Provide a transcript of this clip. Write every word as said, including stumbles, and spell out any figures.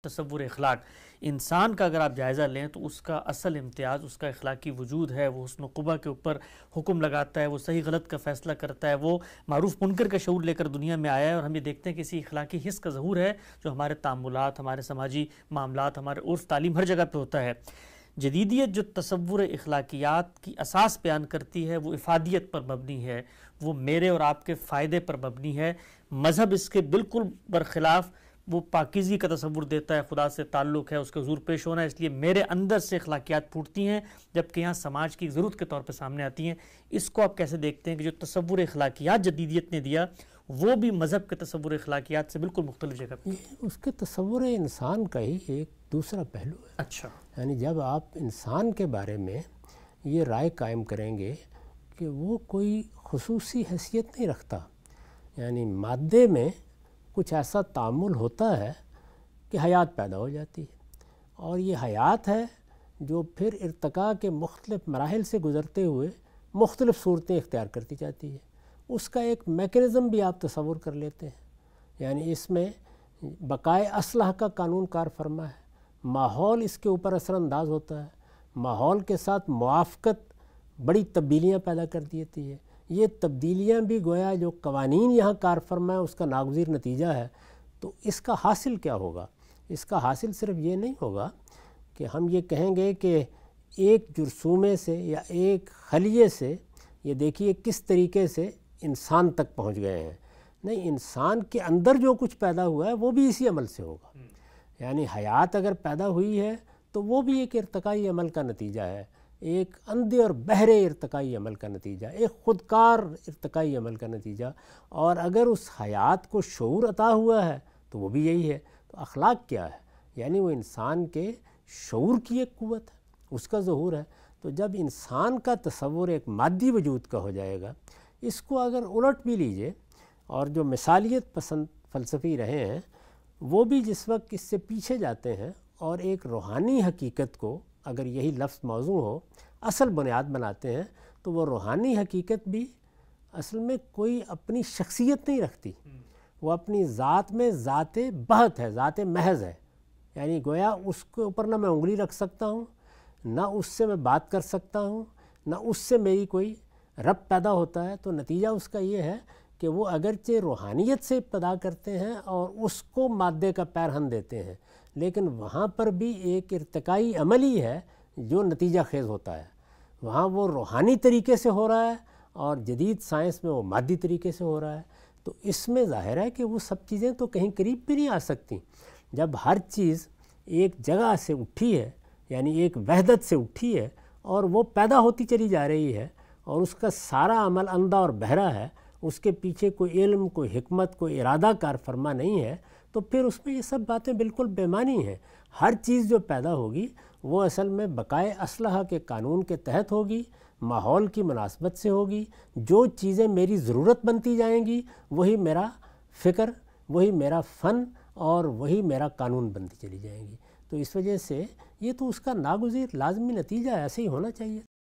تصور اخلاق، انسان کا اگر آپ جائزہ لیں تو اس کا اصل امتیاز اس کا اخلاقی وجود ہے، وہ حسن و قبح کے اوپر حکم لگاتا ہے، وہ صحیح غلط کا فیصلہ کرتا ہے، وہ معروف منکر کا شعور لے کر دنیا میں آیا ہے، اور ہم یہ دیکھتے ہیں کہ اسی اخلاقی حس کا ظہور ہے جو ہمارے تعاملات، ہمارے سماجی معاملات، ہمارے عرف تعلیم ہر جگہ پہ ہوتا ہے۔ جدیدیت جو تصور اخلاقیات کی اساس بیان کرتی ہے وہ افادیت پر مبنی ہے، وہ میرے اور آپ کے فائدے پر مبنی ہے۔ مذہب اس کے بالکل برخلاف وہ پاکیزگی کا تصور دیتا ہے، خدا سے تعلق ہے، اس کے حضور پیش ہونا ہے، اس لیے میرے اندر سے اخلاقیات پھوٹتی ہیں جبکہ یہاں سماج کی ضرورت کے طور پہ سامنے آتی ہیں۔ اس کو آپ کیسے دیکھتے ہیں کہ جو تصور اخلاقیات جدیدیت نے دیا وہ بھی مذہب کے تصور اخلاقیات سے بالکل مختلف جگہ پہ؟ اس کے تصور انسان کا ہی ایک دوسرا پہلو ہے۔ اچھا، یعنی جب آپ انسان کے بارے میں یہ رائے قائم کریں گے کہ وہ کوئی خصوصی حیثیت نہیں رکھتا، یعنی مادے میں کچھ ایسا تعامل ہوتا ہے کہ حیات پیدا ہو جاتی ہے، اور یہ حیات ہے جو پھر ارتقاء کے مختلف مراحل سے گزرتے ہوئے مختلف صورتیں اختیار کرتی جاتی ہے۔ اس کا ایک میکانزم بھی آپ تصور کر لیتے ہیں، یعنی اس میں بقائے اصلح کا قانون کار فرما ہے، ماحول اس کے اوپر اثر انداز ہوتا ہے، ماحول کے ساتھ موافقت بڑی تبدیلیاں پیدا کر دیتی ہے۔ یہ تبدیلیاں بھی گویا جو قوانین یہاں کار فرما ہے اس کا ناگزیر نتیجہ ہے۔ تو اس کا حاصل کیا ہوگا؟ اس کا حاصل صرف یہ نہیں ہوگا کہ ہم یہ کہیں گے کہ ایک جرثومے سے یا ایک خلیے سے یہ دیکھیے کس طریقے سے انسان تک پہنچ گئے ہیں، نہیں، انسان کے اندر جو کچھ پیدا ہوا ہے وہ بھی اسی عمل سے ہوگا۔ یعنی حیات اگر پیدا ہوئی ہے تو وہ بھی ایک ارتقائی عمل کا نتیجہ ہے، ایک اندھے اور بہرے ارتقائی عمل کا نتیجہ، ایک خودکار ارتقائی عمل کا نتیجہ، اور اگر اس حیات کو شعور عطا ہوا ہے تو وہ بھی یہی ہے۔ تو اخلاق کیا ہے؟ یعنی وہ انسان کے شعور کی ایک قوت ہے، اس کا ظہور ہے۔ تو جب انسان کا تصور ایک مادی وجود کا ہو جائے گا، اس کو اگر الٹ بھی لیجئے، اور جو مثالیت پسند فلسفی رہے ہیں وہ بھی جس وقت اس سے پیچھے جاتے ہیں اور ایک روحانی حقیقت کو، اگر یہی لفظ موضوع ہو، اصل بنیاد بناتے ہیں، تو وہ روحانی حقیقت بھی اصل میں کوئی اپنی شخصیت نہیں رکھتی، وہ اپنی ذات میں ذات بہت ہے، ذات محض ہے۔ یعنی گویا اس کے اوپر نہ میں انگلی رکھ سکتا ہوں، نہ اس سے میں بات کر سکتا ہوں، نہ اس سے میری کوئی ربط پیدا ہوتا ہے۔ تو نتیجہ اس کا یہ ہے کہ وہ اگرچہ روحانیت سے ابتدا کرتے ہیں اور اس کو مادے کا پیرہن دیتے ہیں، لیکن وہاں پر بھی ایک ارتقائی عمل ہی ہے جو نتیجہ خیز ہوتا ہے۔ وہاں وہ روحانی طریقے سے ہو رہا ہے اور جدید سائنس میں وہ مادی طریقے سے ہو رہا ہے۔ تو اس میں ظاہر ہے کہ وہ سب چیزیں تو کہیں قریب بھی نہیں آ سکتی۔ جب ہر چیز ایک جگہ سے اٹھی ہے، یعنی ایک وحدت سے اٹھی ہے اور وہ پیدا ہوتی چلی جا رہی ہے، اور اس کا سارا عمل اندھا اور بہرا ہے، اس کے پیچھے کوئی علم، کوئی حکمت، کوئی ارادہ کار فرما نہیں ہے، تو پھر اس میں یہ سب باتیں بالکل بے معنی ہیں۔ ہر چیز جو پیدا ہوگی وہ اصل میں بقائے اصلحہ کے قانون کے تحت ہوگی، ماحول کی مناسبت سے ہوگی۔ جو چیزیں میری ضرورت بنتی جائیں گی وہی میرا فکر، وہی میرا فن اور وہی میرا قانون بنتی چلی جائیں گی۔ تو اس وجہ سے یہ تو اس کا ناگزیر لازمی نتیجہ ہے، ایسے ہی ہونا چاہیے۔